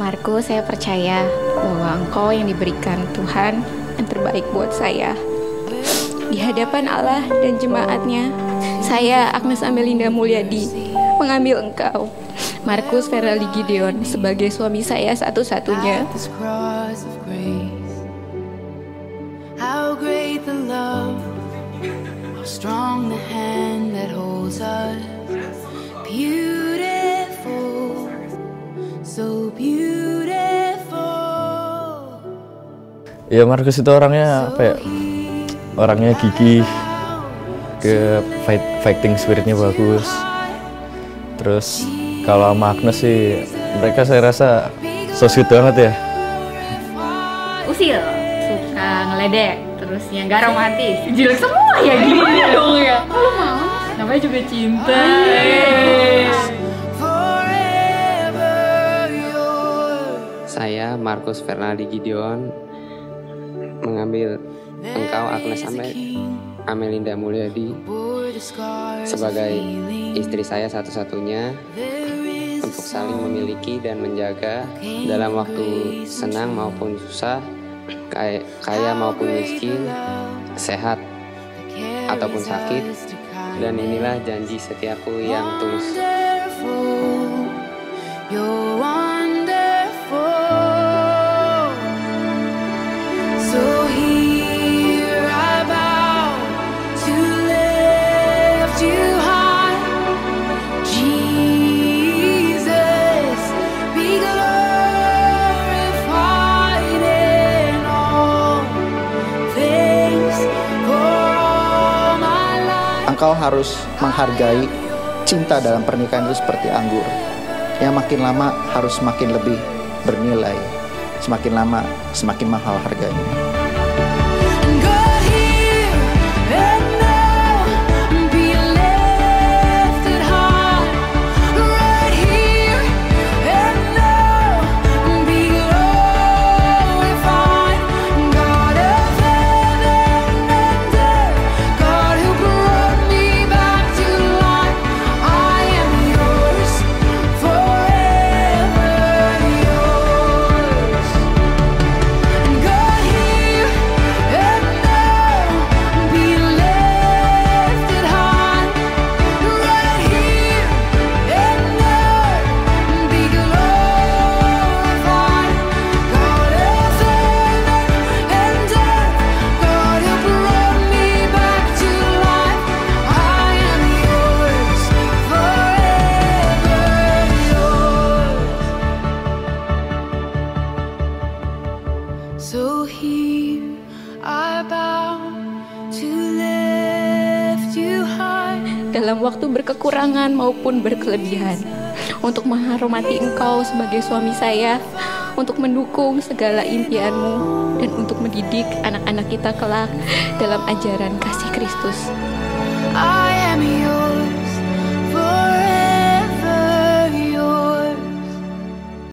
Markus, saya percaya bahwa Engkau yang diberikan Tuhan yang terbaik buat saya. Di hadapan Allah dan jemaatnya, saya, Agnes Amelinda Mulyadi, mengambil Engkau, Markus Ferali Gideon, sebagai suami saya satu-satunya. How great the love, how strong the hand that holds us. Beautiful, so beautiful. Ya, Markus itu orangnya apa ya? Orangnya gigih, ke fighting spiritnya bagus. Terus kalau sama Agnes sih, mereka saya rasa so sweet banget ya. Usil, suka ngeledek, terus yang gak romantis, jelek semua ya gini dong ya. Lu mau? Namanya juga cinta. Saya Markus Fernaldi Gideon mengambil Engkau Agnes Amelinda Mulyadi sebagai istri saya satu-satunya untuk saling memiliki dan menjaga dalam waktu senang maupun susah, kaya maupun miskin, sehat ataupun sakit, dan inilah janji setiaku yang tulus. Engkau harus menghargai cinta dalam pernikahan itu seperti anggur. Yang makin lama harus semakin lebih bernilai. Semakin lama semakin mahal harganya. So here I bow to lift you high. Dalam waktu berkekurangan maupun berkelebihan, untuk menghormati Engkau sebagai suami saya, untuk mendukung segala impianmu, dan untuk mendidik anak-anak kita kelak dalam ajaran kasih Kristus.